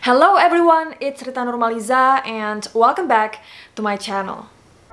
Hello everyone, it's Rita Nurmaliza and welcome back to my channel.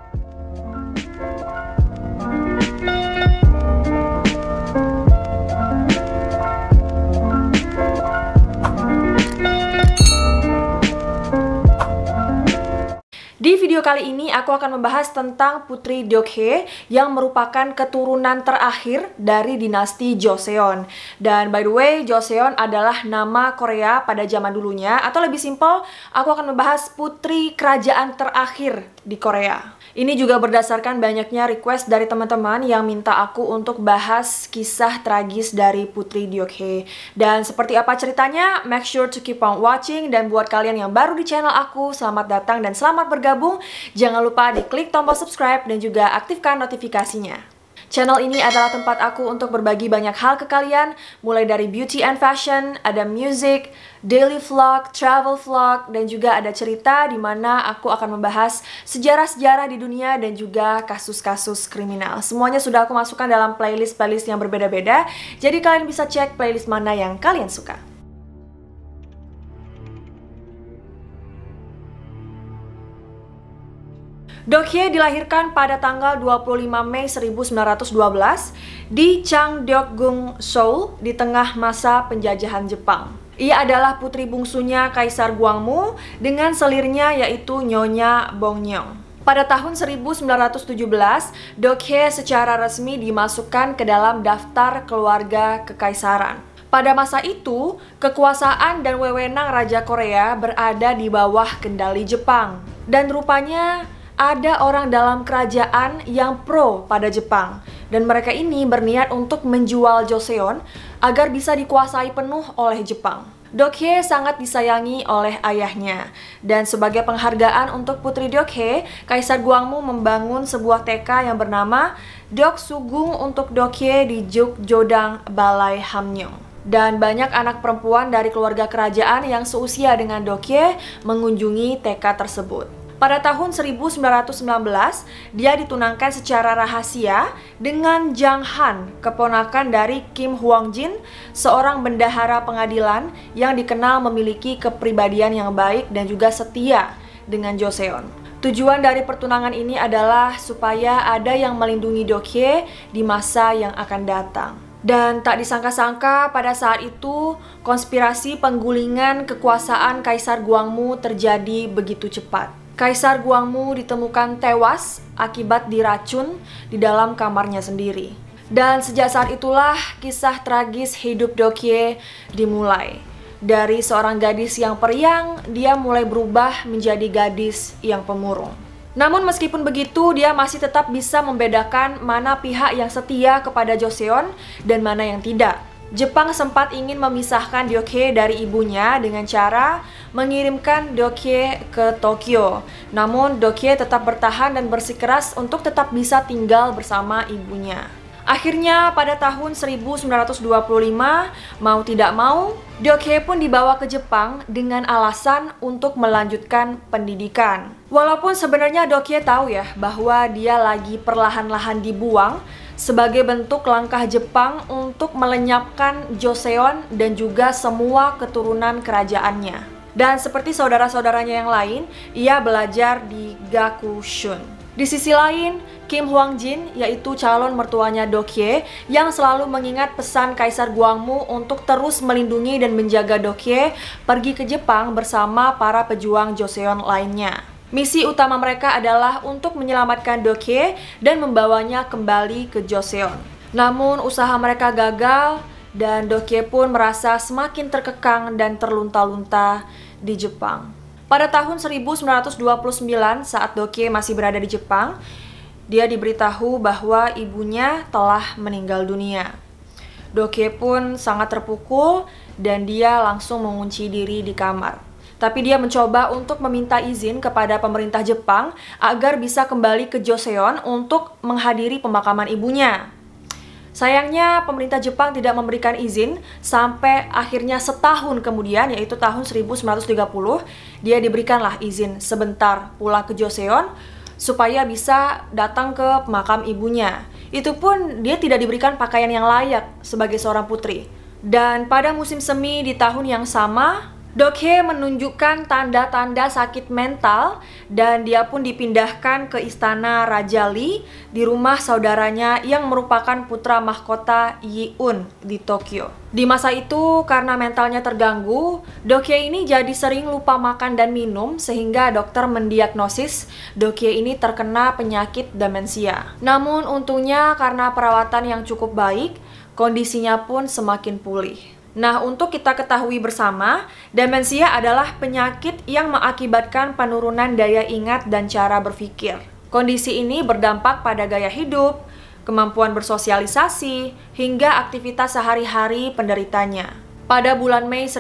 Di video kali ini aku akan membahas tentang Putri Dokhae yang merupakan keturunan terakhir dari dinasti Joseon. Dan by the way, Joseon adalah nama Korea pada zaman dulunya, atau lebih simpel, aku akan membahas putri kerajaan terakhir di Korea. Ini juga berdasarkan banyaknya request dari teman-teman yang minta aku untuk bahas kisah tragis dari Putri Dokhae. Dan seperti apa ceritanya, make sure to keep on watching. Dan buat kalian yang baru di channel aku, selamat datang dan selamat bergabung. Jangan lupa diklik tombol subscribe dan juga aktifkan notifikasinya. Channel ini adalah tempat aku untuk berbagi banyak hal ke kalian, mulai dari beauty and fashion, ada music, daily vlog, travel vlog, dan juga ada cerita di mana aku akan membahas sejarah-sejarah di dunia dan juga kasus-kasus kriminal. Semuanya sudah aku masukkan dalam playlist-playlist yang berbeda-beda, jadi kalian bisa cek playlist mana yang kalian suka. Dokhae dilahirkan pada tanggal 25 Mei 1912 di Changdeokgung, Seoul, di tengah masa penjajahan Jepang. Ia adalah putri bungsunya Kaisar Gwangmu dengan selirnya yaitu Nyonya Bongnyong. Pada tahun 1917, Dokhae secara resmi dimasukkan ke dalam daftar keluarga kekaisaran. Pada masa itu, kekuasaan dan wewenang Raja Korea berada di bawah kendali Jepang. Dan rupanya ada orang dalam kerajaan yang pro pada Jepang, dan mereka ini berniat untuk menjual Joseon agar bisa dikuasai penuh oleh Jepang. Dokhae sangat disayangi oleh ayahnya, dan sebagai penghargaan untuk Putri Dokhae, Kaisar Gwangmu membangun sebuah TK yang bernama Doksugung untuk Dokhae di Jukjodang, Balai Hamnyong. Dan banyak anak perempuan dari keluarga kerajaan yang seusia dengan Dokhae mengunjungi TK tersebut. Pada tahun 1919, dia ditunangkan secara rahasia dengan Jang Han, keponakan dari Kim Hwang Jin, seorang bendahara pengadilan yang dikenal memiliki kepribadian yang baik dan juga setia dengan Joseon. Tujuan dari pertunangan ini adalah supaya ada yang melindungi Dokhae di masa yang akan datang. Dan tak disangka-sangka pada saat itu, konspirasi penggulingan kekuasaan Kaisar Gwangmu terjadi begitu cepat. Kaisar Gwangmu ditemukan tewas akibat diracun di dalam kamarnya sendiri. Dan sejak saat itulah kisah tragis hidup Dokhae dimulai. Dari seorang gadis yang periang, dia mulai berubah menjadi gadis yang pemurung. Namun meskipun begitu, dia masih tetap bisa membedakan mana pihak yang setia kepada Joseon dan mana yang tidak. Jepang sempat ingin memisahkan Dokhae dari ibunya dengan cara mengirimkan Dokhae ke Tokyo. Namun Dokhae tetap bertahan dan bersikeras untuk tetap bisa tinggal bersama ibunya. Akhirnya pada tahun 1925, mau tidak mau, Dokhae pun dibawa ke Jepang dengan alasan untuk melanjutkan pendidikan. Walaupun sebenarnya Dokhae tahu ya bahwa dia lagi perlahan-lahan dibuang sebagai bentuk langkah Jepang untuk melenyapkan Joseon dan juga semua keturunan kerajaannya. Dan seperti saudara-saudaranya yang lain, ia belajar di Gakushun. Di sisi lain, Kim Hwang Jin, yaitu calon mertuanya Dokhae, yang selalu mengingat pesan Kaisar Gwangmu untuk terus melindungi dan menjaga Dokhae, pergi ke Jepang bersama para pejuang Joseon lainnya. Misi utama mereka adalah untuk menyelamatkan Dokhae dan membawanya kembali ke Joseon. Namun usaha mereka gagal dan Dokhae pun merasa semakin terkekang dan terlunta-lunta di Jepang. Pada tahun 1929 saat Dokhae masih berada di Jepang, dia diberitahu bahwa ibunya telah meninggal dunia. Dokhae pun sangat terpukul dan dia langsung mengunci diri di kamar. Tapi dia mencoba untuk meminta izin kepada pemerintah Jepang agar bisa kembali ke Joseon untuk menghadiri pemakaman ibunya. Sayangnya pemerintah Jepang tidak memberikan izin sampai akhirnya setahun kemudian, yaitu tahun 1930, dia diberikanlah izin sebentar pulang ke Joseon supaya bisa datang ke makam ibunya. Itu pun dia tidak diberikan pakaian yang layak sebagai seorang putri. Dan pada musim semi di tahun yang sama, Dokye menunjukkan tanda-tanda sakit mental dan dia pun dipindahkan ke istana Raja Lee di rumah saudaranya yang merupakan putra mahkota Yi-un di Tokyo. Di masa itu, karena mentalnya terganggu, Dokye ini jadi sering lupa makan dan minum sehingga dokter mendiagnosis Dokye ini terkena penyakit demensia. Namun untungnya karena perawatan yang cukup baik, kondisinya pun semakin pulih. Nah, untuk kita ketahui bersama, demensia adalah penyakit yang mengakibatkan penurunan daya ingat dan cara berpikir. Kondisi ini berdampak pada gaya hidup, kemampuan bersosialisasi, hingga aktivitas sehari-hari penderitanya. Pada bulan Mei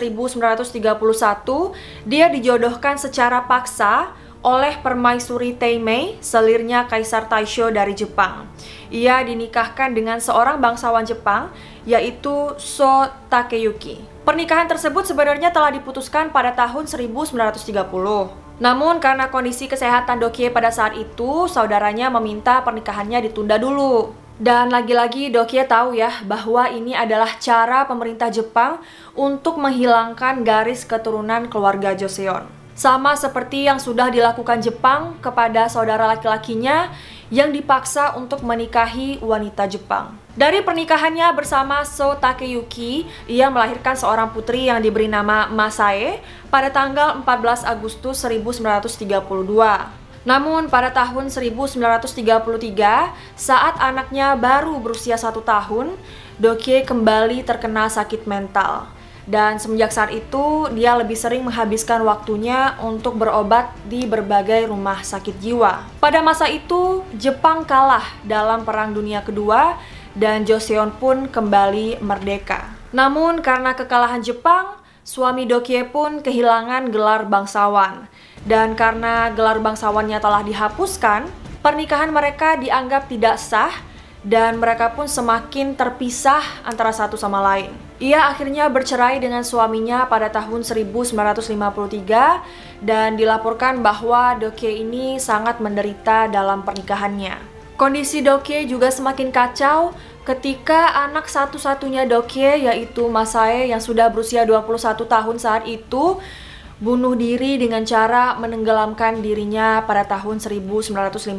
1931, dia dijodohkan secara paksa oleh permaisuri Teimei, selirnya Kaisar Taisho dari Jepang. Ia dinikahkan dengan seorang bangsawan Jepang, yaitu So Takeyuki. Pernikahan tersebut sebenarnya telah diputuskan pada tahun 1930. Namun karena kondisi kesehatan Dokye pada saat itu, saudaranya meminta pernikahannya ditunda dulu. Dan lagi-lagi Dokye tahu ya bahwa ini adalah cara pemerintah Jepang untuk menghilangkan garis keturunan keluarga Joseon. Sama seperti yang sudah dilakukan Jepang kepada saudara laki-lakinya yang dipaksa untuk menikahi wanita Jepang. Dari pernikahannya bersama So Takeyuki, ia melahirkan seorang putri yang diberi nama Masae pada tanggal 14 Agustus 1932. Namun pada tahun 1933, saat anaknya baru berusia 1 tahun, Dokye kembali terkena sakit mental. Dan semenjak saat itu, dia lebih sering menghabiskan waktunya untuk berobat di berbagai rumah sakit jiwa. Pada masa itu, Jepang kalah dalam Perang Dunia Kedua dan Joseon pun kembali merdeka. Namun karena kekalahan Jepang, suami Dokye pun kehilangan gelar bangsawan. Dan karena gelar bangsawannya telah dihapuskan, pernikahan mereka dianggap tidak sah dan mereka pun semakin terpisah antara satu sama lain. Ia akhirnya bercerai dengan suaminya pada tahun 1953 dan dilaporkan bahwa Dokye ini sangat menderita dalam pernikahannya. Kondisi Dokye juga semakin kacau ketika anak satu-satunya Dokye, yaitu Masae yang sudah berusia 21 tahun saat itu, bunuh diri dengan cara menenggelamkan dirinya pada tahun 1955.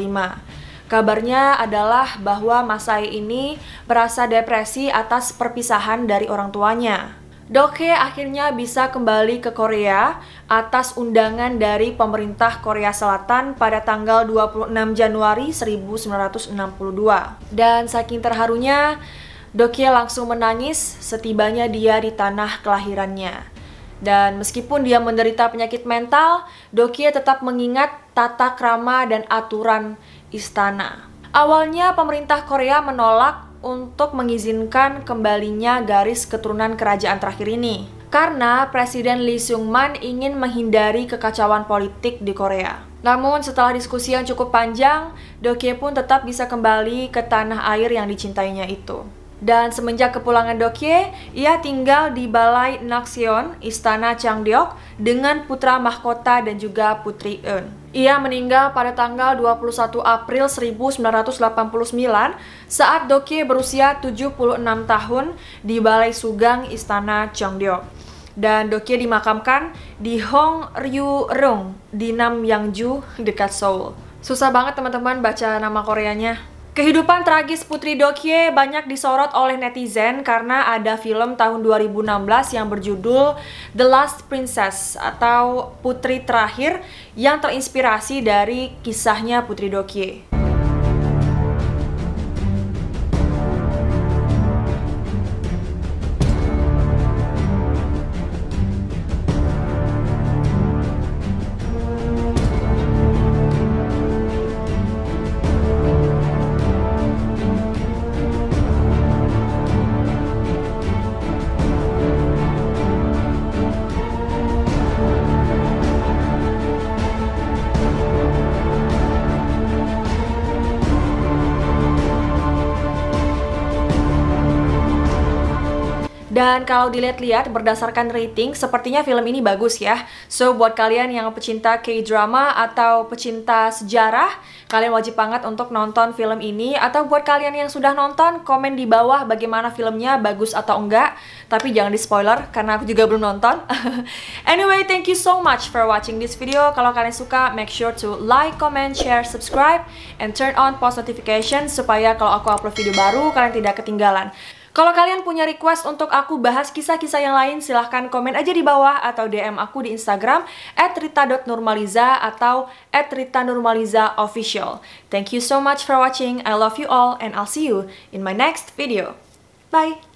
Kabarnya adalah bahwa Masae ini merasa depresi atas perpisahan dari orang tuanya. Dokye akhirnya bisa kembali ke Korea atas undangan dari pemerintah Korea Selatan pada tanggal 26 Januari 1962. Dan saking terharunya, Dokye langsung menangis setibanya dia di tanah kelahirannya. Dan meskipun dia menderita penyakit mental, Dokye tetap mengingat tata krama dan aturan istana. Awalnya pemerintah Korea menolak untuk mengizinkan kembalinya garis keturunan kerajaan terakhir ini karena Presiden Lee Seung-man ingin menghindari kekacauan politik di Korea. Namun setelah diskusi yang cukup panjang, Dokye pun tetap bisa kembali ke tanah air yang dicintainya itu. Dan semenjak kepulangan Dokye, ia tinggal di Balai Nakseon, Istana Changdeok, dengan putra mahkota dan juga putri Eun. Ia meninggal pada tanggal 21 April 1989 saat Dokye berusia 76 tahun di Balai Sugang Istana Changdeok. Dan Dokye dimakamkan di Hongryu-reung di Namyangju dekat Seoul. Susah banget teman-teman baca nama Koreanya. Kehidupan tragis Putri Dokye banyak disorot oleh netizen karena ada film tahun 2016 yang berjudul The Last Princess atau Putri Terakhir yang terinspirasi dari kisahnya Putri Dokye. Dan kalau dilihat-lihat berdasarkan rating, sepertinya film ini bagus ya. So, buat kalian yang pecinta K-drama atau pecinta sejarah, kalian wajib banget untuk nonton film ini. Atau buat kalian yang sudah nonton, komen di bawah bagaimana filmnya, bagus atau enggak. Tapi jangan di-spoiler, karena aku juga belum nonton. Anyway, thank you so much for watching this video. Kalau kalian suka, make sure to like, comment, share, subscribe, and turn on post notification supaya kalau aku upload video baru, kalian tidak ketinggalan. Kalau kalian punya request untuk aku bahas kisah-kisah yang lain, silahkan komen aja di bawah atau DM aku di Instagram @rita.nurmaliza atau @rita_nurmaliza_official. Thank you so much for watching. I love you all and I'll see you in my next video. Bye!